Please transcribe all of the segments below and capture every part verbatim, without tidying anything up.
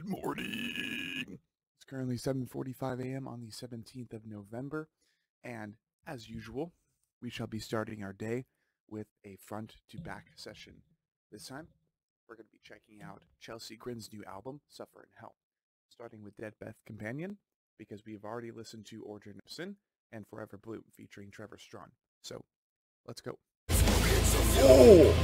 Good morning. It's currently seven forty-five a m on the seventeenth of November, and as usual, we shall be starting our day with a front-to-back session. This time, we're going to be checking out Chelsea Grin's new album, Suffer in Hell, starting with Dead Beth Companion, because we've already listened to Origin of Sin and Forever Blue featuring Trevor Strong. So, let's go. Oh!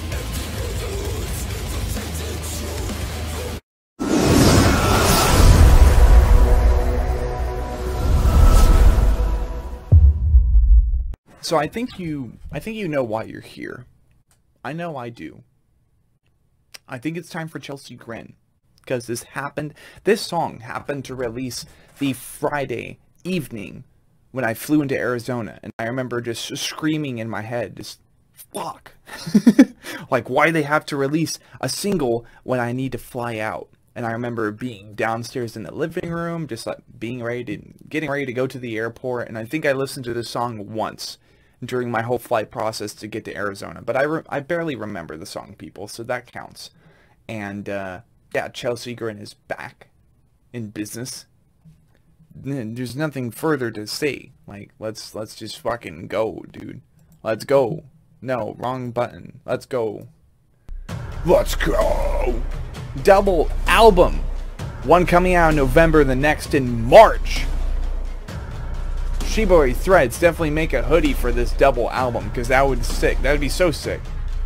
So I think you I think you know why you're here. I know I do. I think it's time for Chelsea Grin, because this happened this song happened to release the Friday evening when I flew into Arizona, and I remember just screaming in my head, just fuck. Like, why do they have to release a single when I need to fly out? And I remember being downstairs in the living room, just like being ready to getting ready to go to the airport, and I think I listened to this song once during my whole flight process to get to Arizona, but I, re I barely remember the song, people, so that counts. And uh, yeah, Chelsea Grin is back in business. There's nothing further to say. Like, let's let's just fucking go, dude. Let's go. No, wrong button. Let's go. Let's go. Double album. One coming out in November, the next in March. Shibori Threads, definitely make a hoodie for this double album, because that would be sick. That would be so sick.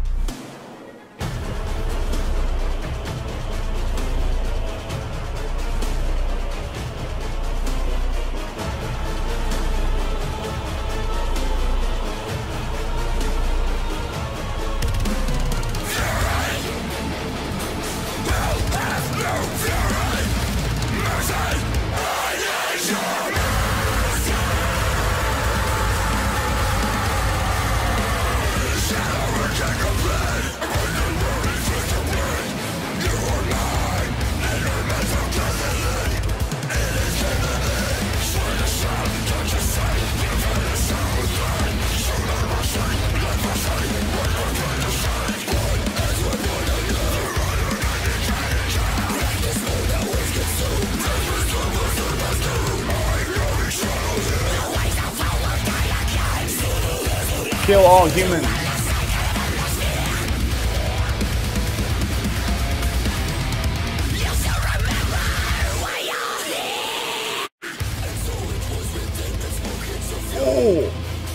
Kill all humans. Oh.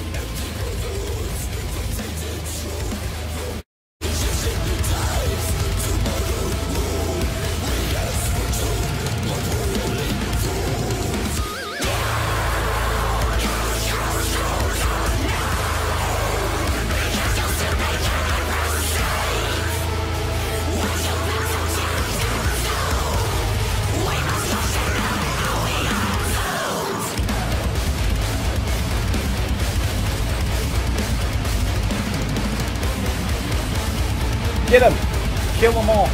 Get him! Kill them all!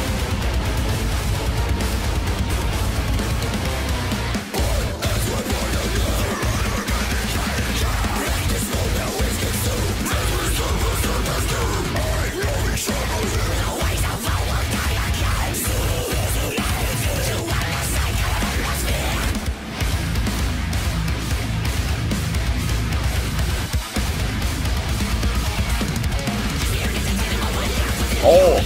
Oh!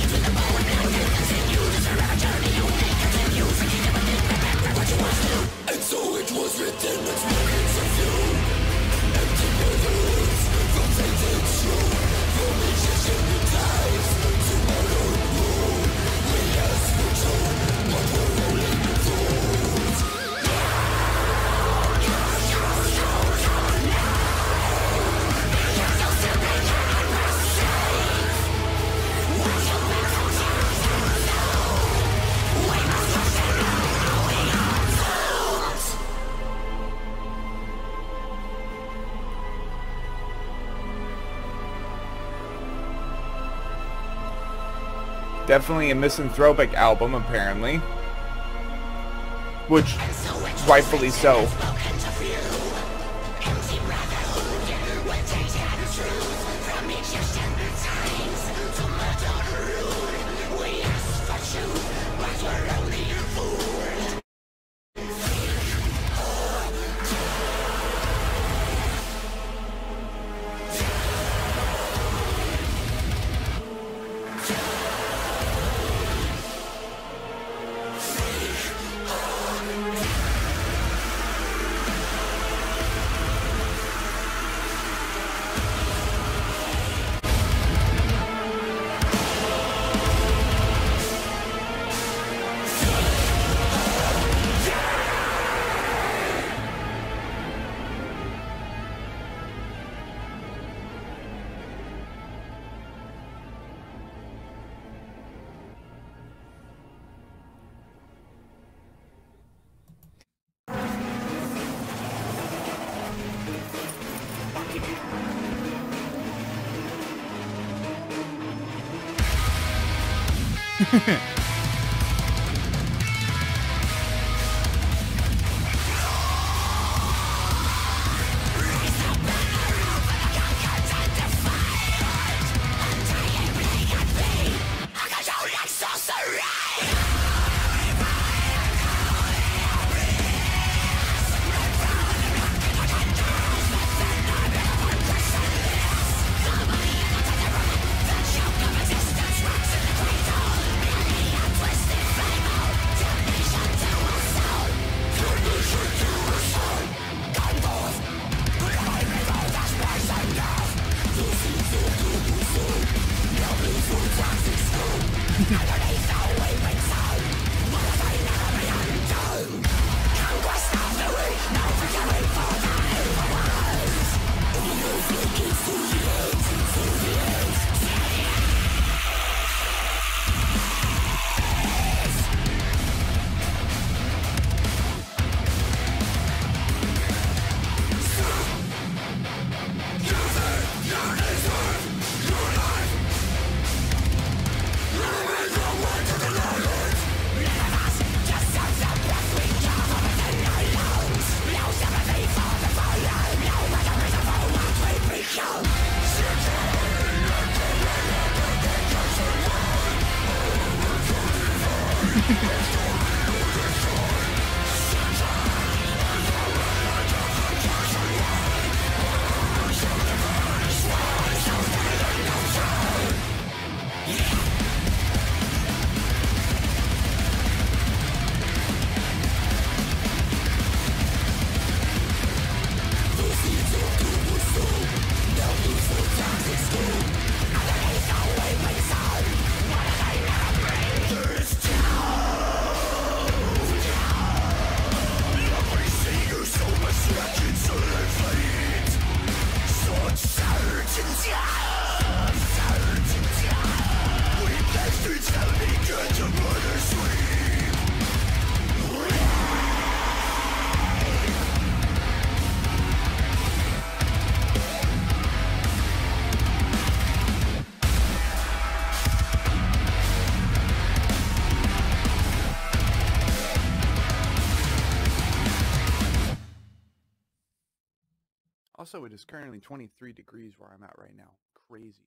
Definitely a misanthropic album, apparently. Which, rightfully so. Also, it is currently twenty-three degrees where I'm at right now. Crazy.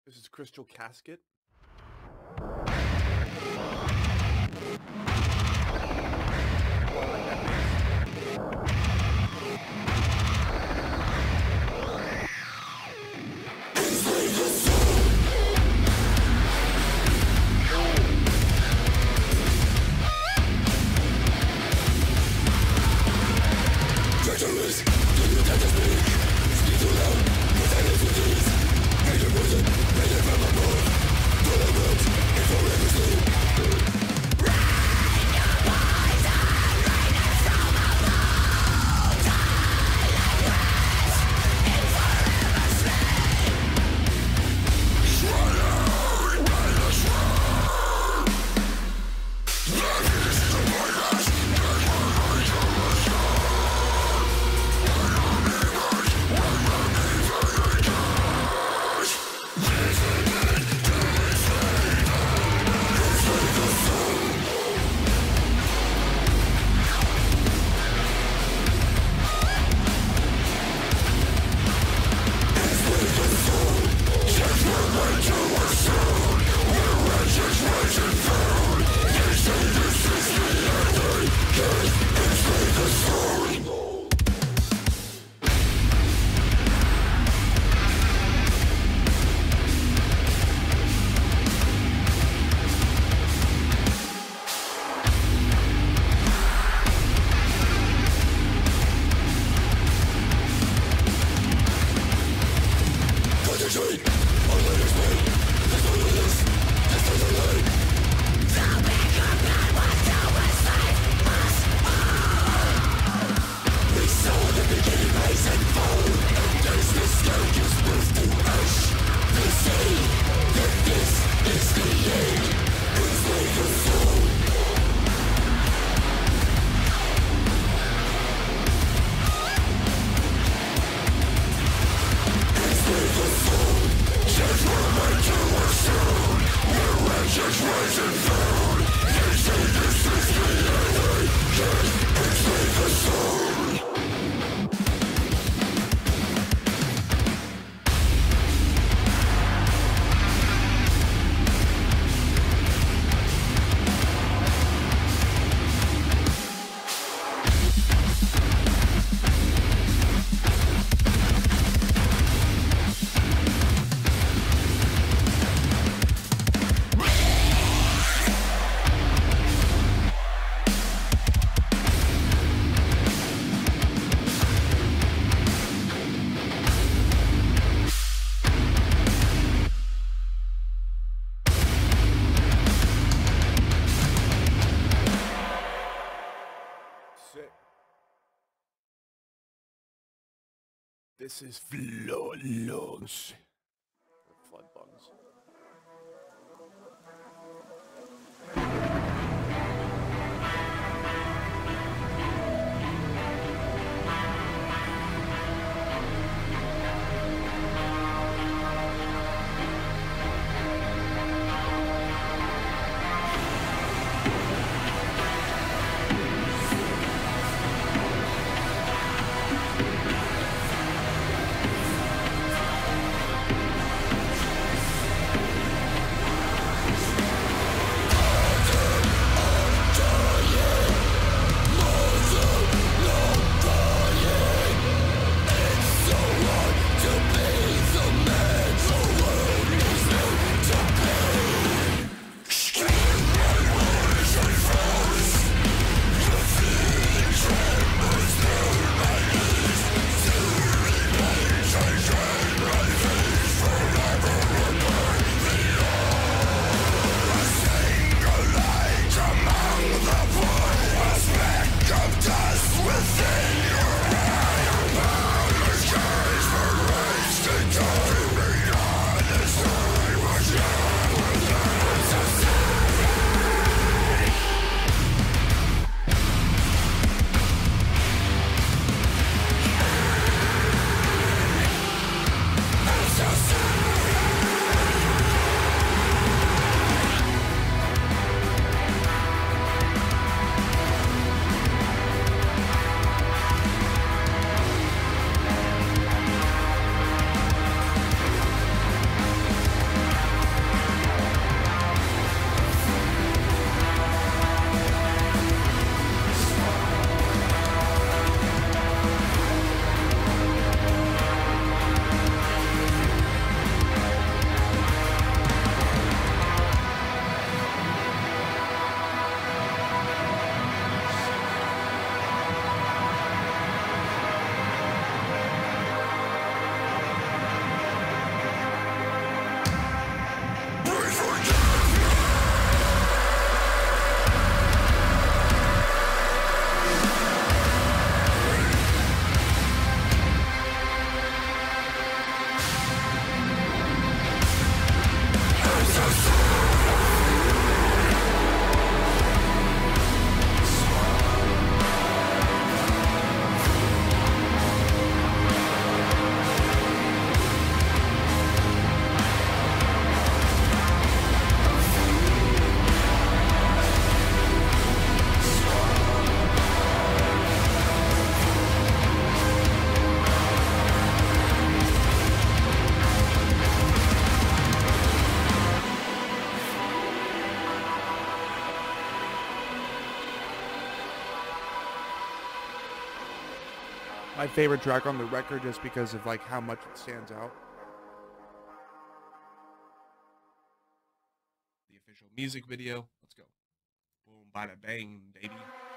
This is Crystal Casket. This is Flawless. Flood bugs. my favorite track on the record just because of like how much it stands out. The official music video. Let's go. Boom, bada bang, baby.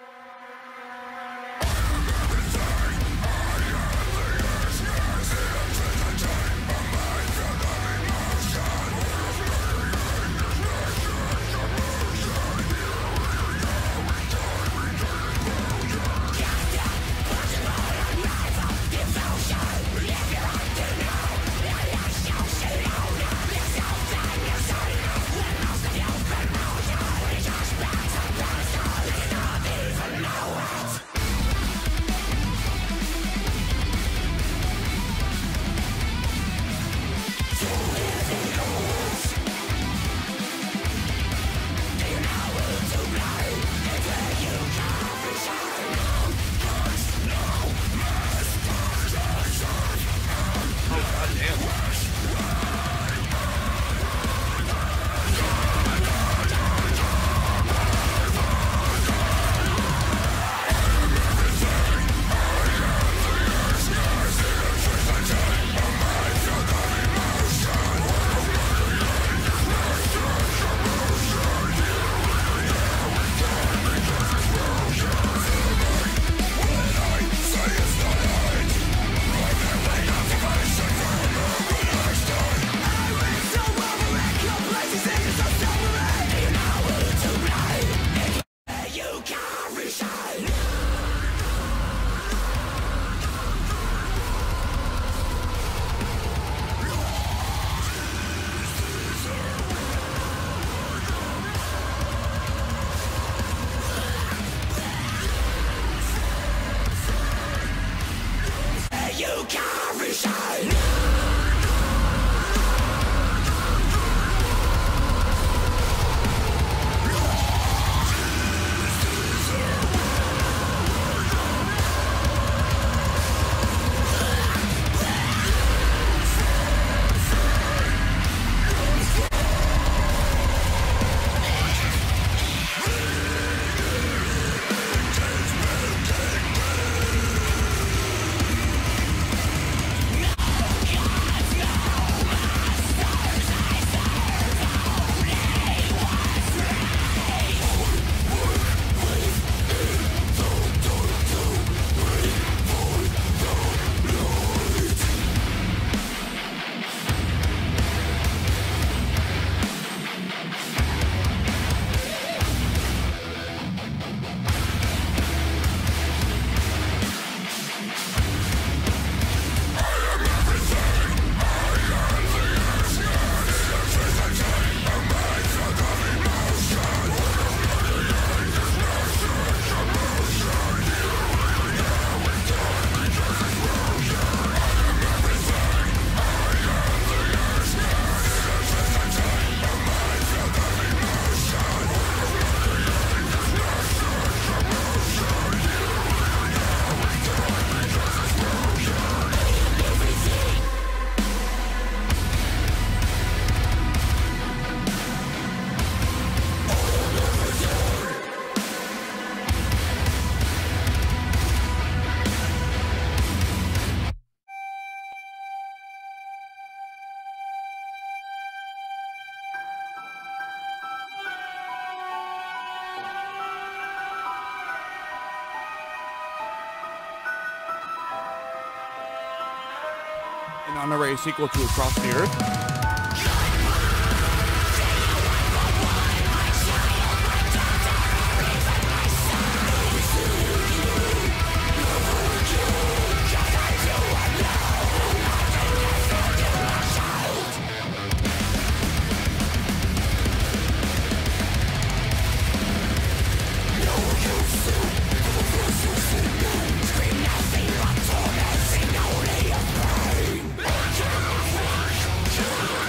An honorary sequel to Across the Earth. Kill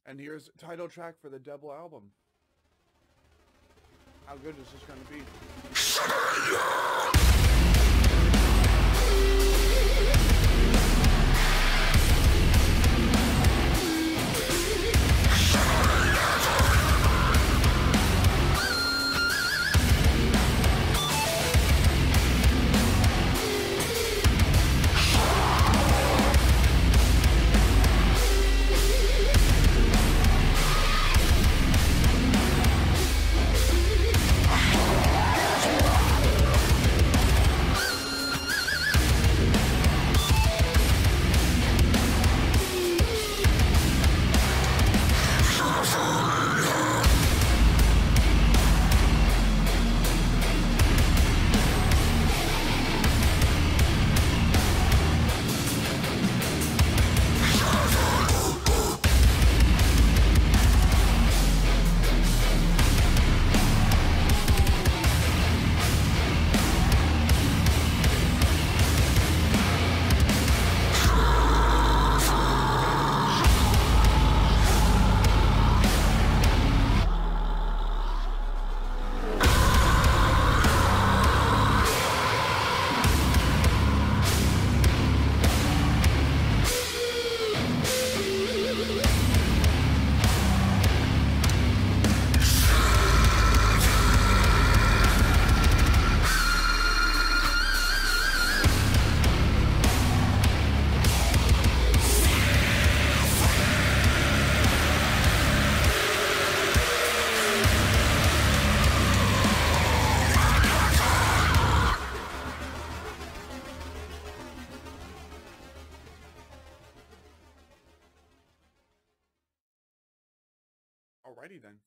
And here's title track for the double album. How good is this going to be? Alrighty then.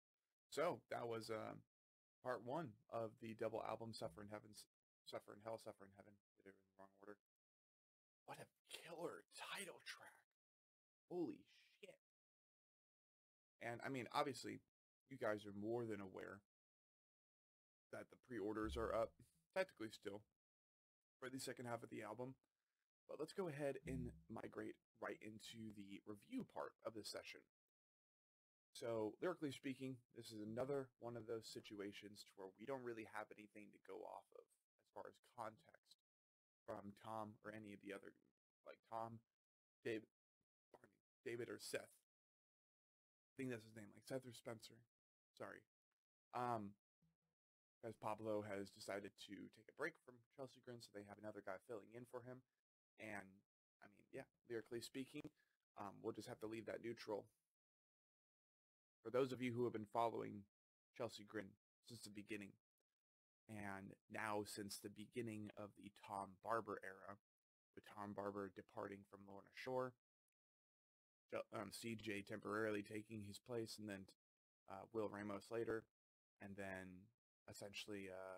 So that was uh, part one of the double album Suffer in Heaven, Suffer in Hell, Suffer in Heaven. Did it in the wrong order. What a killer title track. Holy shit. And I mean, obviously, you guys are more than aware that the pre-orders are up, technically still, for the second half of the album. But let's go ahead and migrate right into the review part of this session. So, lyrically speaking, this is another one of those situations where we don't really have anything to go off of as far as context from Tom or any of the other, like Tom, David, pardon me, David or Seth. I think that's his name, like Seth or Spencer. Sorry. Um, as Pablo has decided to take a break from Chelsea Grin, so they have another guy filling in for him. And, I mean, yeah, lyrically speaking, um, we'll just have to leave that neutral. For those of you who have been following Chelsea Grin since the beginning, and now since the beginning of the Tom Barber era, with Tom Barber departing from Lorna Shore, um, C J temporarily taking his place, and then uh, Will Ramos later, and then essentially uh,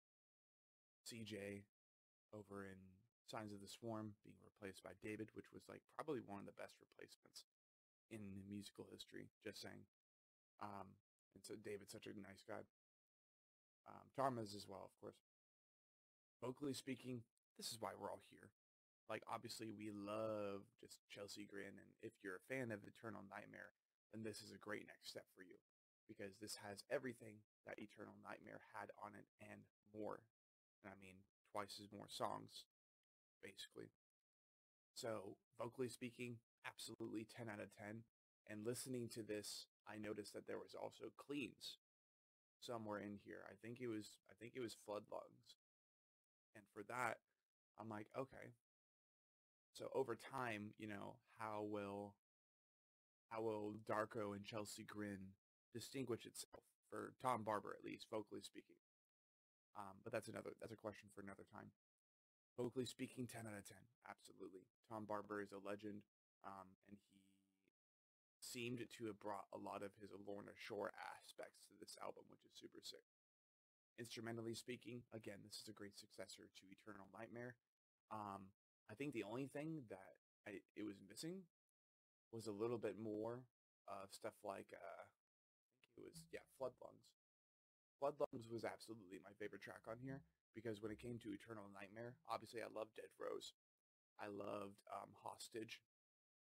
C J over in Signs of the Swarm being replaced by David, which was like probably one of the best replacements in musical history, just saying. Um, and so David's such a nice guy. Um, Tom is as well, of course. Vocally speaking, this is why we're all here. Like, obviously, we love just Chelsea Grin, and if you're a fan of Eternal Nightmare, then this is a great next step for you, because this has everything that Eternal Nightmare had on it and more. And I mean, twice as more songs, basically. So, vocally speaking, absolutely ten out of ten. And listening to this, I noticed that there was also cleans somewhere in here. I think it was I think it was Flood Lungs. And for that, I'm like, okay. So over time, you know, how will how will Darko and Chelsea Grin distinguish itself, for Tom Barber at least, vocally speaking? Um, but that's another that's a question for another time. Vocally speaking, ten out of ten, absolutely. Tom Barber is a legend, um, and he seemed to have brought a lot of his Lorna Shore aspects to this album, which is super sick. Instrumentally speaking, again, this is a great successor to Eternal Nightmare. Um, I think the only thing that I, it was missing was a little bit more of stuff like, uh, I think it was, yeah, Flood Lungs. Flood Lungs was absolutely my favorite track on here, because when it came to Eternal Nightmare, obviously I loved Dead Rose. I loved um, Hostage.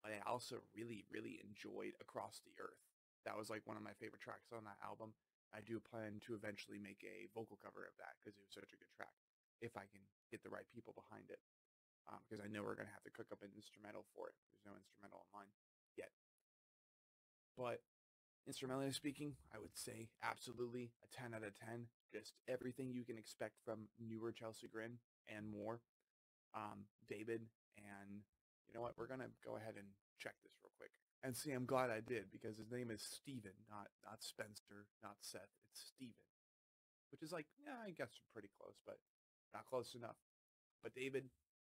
But I also really, really enjoyed Across the Earth. That was like one of my favorite tracks on that album. I do plan to eventually make a vocal cover of that because it was such a good track, if I can get the right people behind it. Um, because I know we're going to have to cook up an instrumental for it. There's no instrumental in mine yet. But instrumentally speaking, I would say absolutely a ten out of ten. Just everything you can expect from newer Chelsea Grin and more. Um, David, and you know what? We're going to go ahead and check this real quick. And see, I'm glad I did, because his name is Steven, not not Spencer, not Seth. It's Steven. Which is like, yeah, I guess we're pretty close, but not close enough. But David,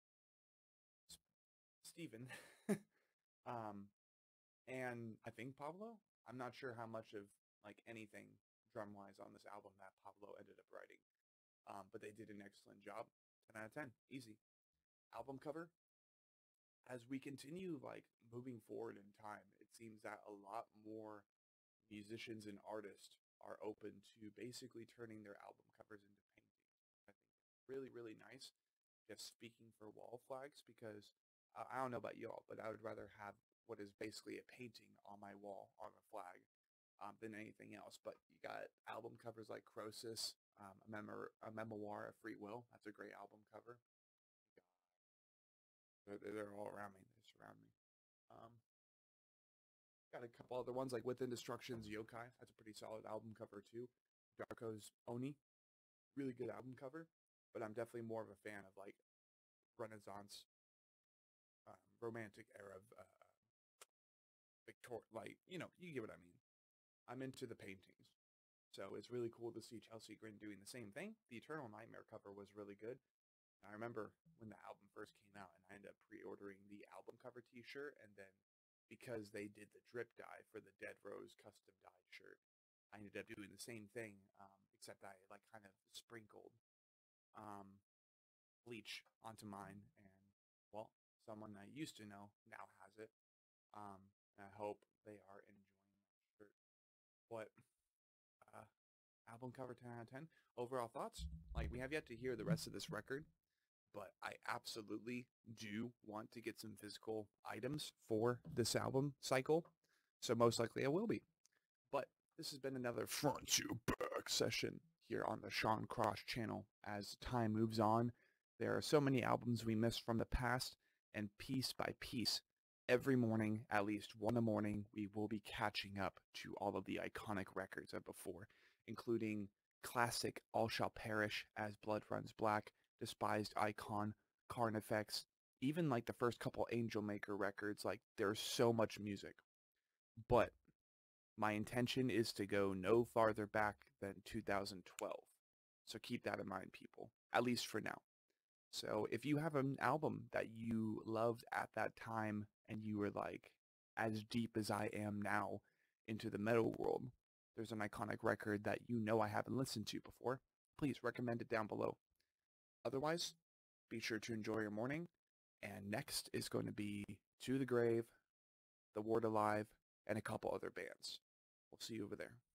Steven, um, and I think Pablo. I'm not sure how much of like anything drum-wise on this album that Pablo ended up writing. Um, but they did an excellent job. ten out of ten. Easy. Album cover. As we continue like moving forward in time, it seems that a lot more musicians and artists are open to basically turning their album covers into paintings. I think it's really, really nice. Just speaking for Wall Flags, because uh, I don't know about y'all, but I would rather have what is basically a painting on my wall on a flag um, than anything else. But you got album covers like Croesus, um, a, memor- a Memoir of Free Will. That's a great album cover. They're, they're all around me. They surround me. Um, got a couple other ones like Within Destruction's Yokai. That's a pretty solid album cover too. Darko's Oni. Really good album cover. But I'm definitely more of a fan of like Renaissance, um, romantic era of uh, Victor. Like, you know, you get what I mean. I'm into the paintings. So it's really cool to see Chelsea Grin doing the same thing. The Eternal Nightmare cover was really good. I remember when the album first came out, and I ended up pre-ordering the album cover t-shirt, and then because they did the drip dye for the Dead Rose custom dyed shirt, I ended up doing the same thing, um, except I like kind of sprinkled um, bleach onto mine, and well, someone I used to know now has it. Um, and I hope they are enjoying that shirt. What uh, album cover ten out of ten. Overall thoughts? Like, we have yet to hear the rest of this record, but I absolutely do want to get some physical items for this album cycle. So most likely I will be. But this has been another front to back session here on the Sean Cross channel. As time moves on, there are so many albums we missed from the past, and piece by piece, every morning, at least one a morning, we will be catching up to all of the iconic records of before, including classic All Shall Perish, As Blood Runs Black, Despised Icon, Carnifex, even like the first couple Angel Maker records. Like, there's so much music. But my intention is to go no farther back than two thousand twelve. So keep that in mind, people, at least for now. So if you have an album that you loved at that time and you were like as deep as I am now into the metal world, there's an iconic record that you know I haven't listened to before, please recommend it down below. Otherwise, be sure to enjoy your morning. And next is going to be To the Grave, The Word Alive, and a couple other bands. We'll see you over there.